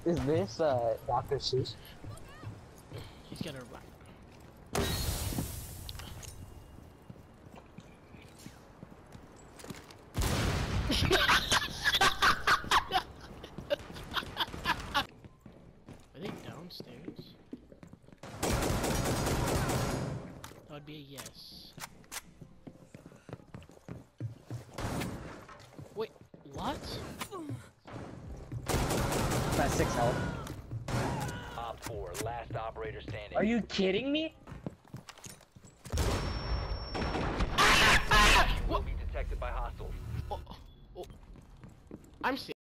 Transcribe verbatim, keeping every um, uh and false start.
is this uh Doctor Seuss? He's gonna run. Are they downstairs? That would be a yes. Wait, what? Got six health. Op four, last operator standing. Are you kidding me? You will be detected by hostiles. Oh, oh, oh. I'm serious.